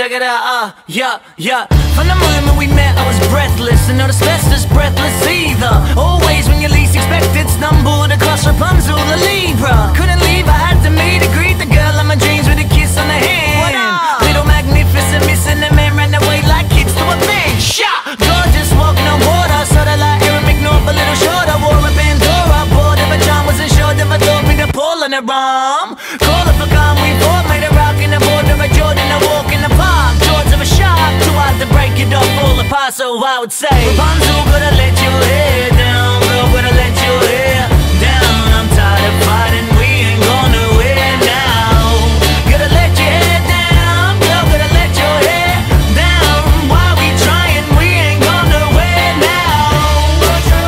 check it out, yeah, yeah. From the moment we met I was breathless, and not asbestos breathless either. Always when you least expected, stumbled across Rapunzel, the Libra. Couldn't leave, I had to meet her, greet the girl of my dreams with a kiss on the hand. Little magnificent, missing the man, ran away like kids to a big shot. Gorgeous, walking on water, sorta like Aaron McNaught, but a little shorter. Wore a Pandora, bored of a charm, wasn't sure if I thought we'd pull on her arm. Call her for calm, we fought, made a rock in the border of Jordan, a walk in the park. Jaws of a shark, too hard to break it off, fall apart, so I would say Rapunzel, gotta let your hair down, girl, gotta let your hair down. I'm tired of fighting, we ain't going nowhere now. Gotta let your hair down, girl, gotta let your hair down. Why we trying, we ain't going nowhere now.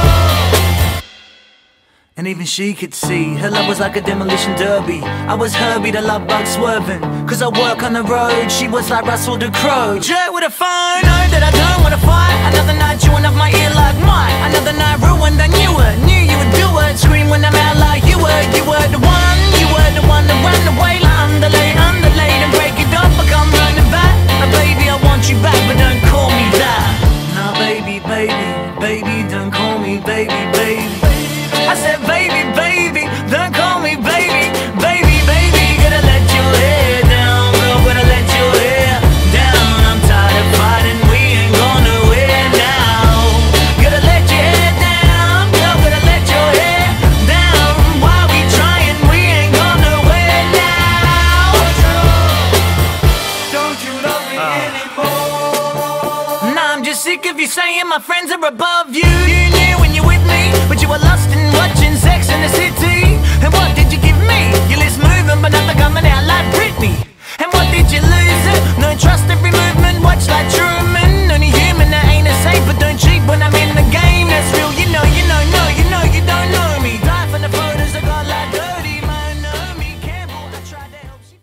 And even she could see her love was like a demolition derby. I was Herbie, the love bug swerving, cause I work on the road. She was like Russell the Crowe, jerk with a phone. Know that I don't wanna fight. Another night chewing off my ear like mine. Another night ruined, I knew it. Knew you would do it. Scream when I'm out like you were. You were the one. You were the one that ran away like underlay, and break it up. I come running back. Baby, I want you back, but don't call me that. Nah, baby, baby, baby, don't call me baby, baby. I said baby, baby, don't call me baby, baby, baby. Gotta let your hair down, girl, gotta let your hair down. I'm tired of fighting, we ain't going nowhere now. Gotta let your hair down, girl, gotta let your hair down. Why we trying, we ain't going nowhere now. Don't you love me anymore? Nah, I'm just sick of you saying my friends are above you. You knew when you're with me